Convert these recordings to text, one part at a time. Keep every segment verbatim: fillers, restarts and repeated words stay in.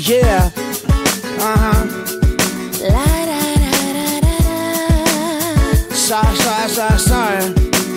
Yeah. Uh-huh. La da da da da da. Sorry, sorry, sorry, sorry.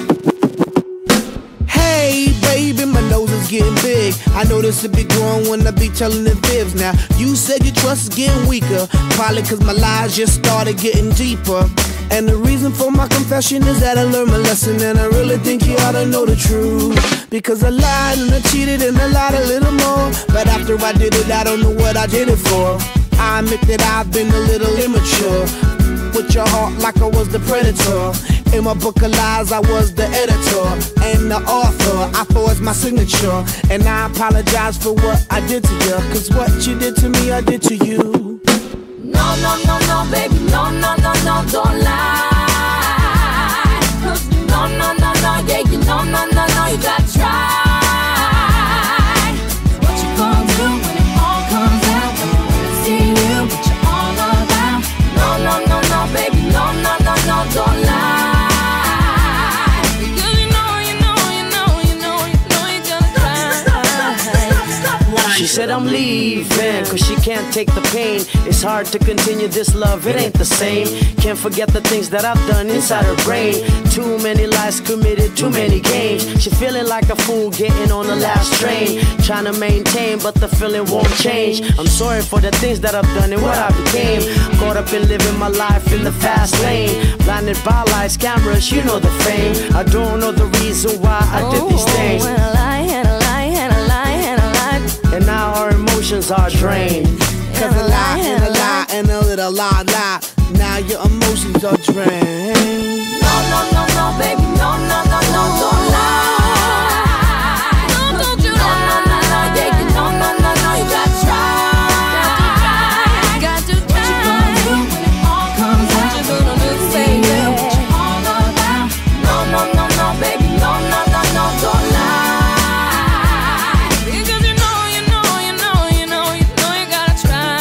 Hey, baby, my nose is getting big. I know this will be growing when I be telling the fibs. Now, you said your trust is getting weaker, probably cause my lies just started getting deeper. And the reason for my confession is that I learned my lesson, and I really think you ought to know the truth. Because I lied and I cheated and I lied a little more, but after I did it, I don't know what I did it for. I admit that I've been a little immature, with your heart like I was the predator. In my book of lies, I was the editor and the author. I forged my signature, and I apologize for what I did to you, cause what you did to me, I did to you. No, no, no, no, baby, no, no, no, no, don't lie. No, no, no, no, yeah, you no, no, no, no, you gotta try. What you gonna do when it all comes out? When you really see you, what you all about? No, no, no, no, baby, no, no, no, no, don't lie. Because you know, you know, you know, you know, you know you gotta try. She said I'm leaving, cause she can't take the pain. It's hard to continue this love, it ain't the same. Can't forget the things that I've done inside her brain. Too many lies committed, too many games. She feeling like a fool getting on the last train, trying to maintain, but the feeling won't change. I'm sorry for the things that I've done and what I became. Caught up in living my life in the fast lane, blinded by lights, cameras, you know the fame. I don't know the reason why I did these things, and a lie, and a lie, and a lie, and a lie. and now our emotions are drained. Cause a lie and a lie and a little lie, lie. Now your emotions are drained. No, no, no, no, baby, no, no, no, no, don't lie. No, don't you lie. No, no, no, yeah, you no, no, no, no, you gotta try. Got to try. What you gonna do when it all comes out? What you gonna do, baby? What you all about? No, no, no, no, baby, no, no, no, no, don't lie. Because you know, you know, you know, you know, you know you gotta try.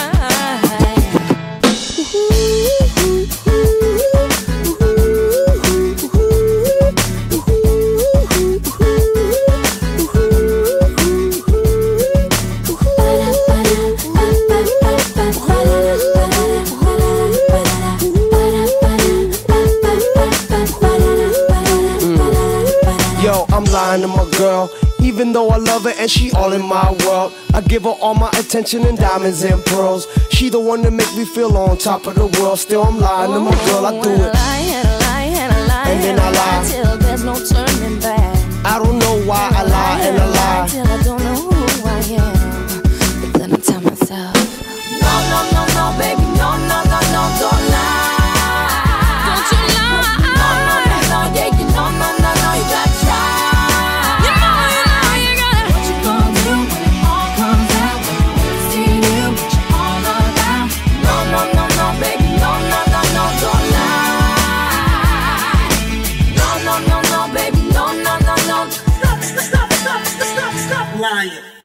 Yo, I'm lying to my girl, even though I love her and she all in my world. I give her all my attention and diamonds and pearls. She the one that make me feel on top of the world. Still I'm lying to my girl, I do it. And then I lie till there's no turning back. I don't know why I lie and I lie till I don't know who I am. But then I tell myself, no, no, no, no, baby, no, no, no, no, don't lie. Don't you lie. No, no, no, no, yeah, you no, no, no, no, you gotta try. You know, you know, you gotta. What you gonna do when it all comes out? When you really see you, what you all about? No, no, no, no, baby, no, no, no, no, don't lie. No, no, no, no, baby, no, no, no, no. Stop, stop, stop, stop, stop, stop lying.